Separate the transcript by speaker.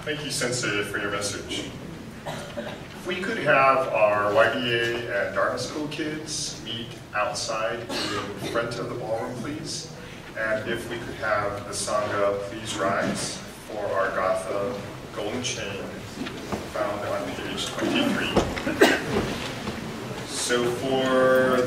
Speaker 1: Thank you, Sensei, for your message. If we could have our YDA and Dharma School kids meet outside in front of the ballroom, please. And if we could have the Sangha please rise for our Gatha golden chain found on page 23. So for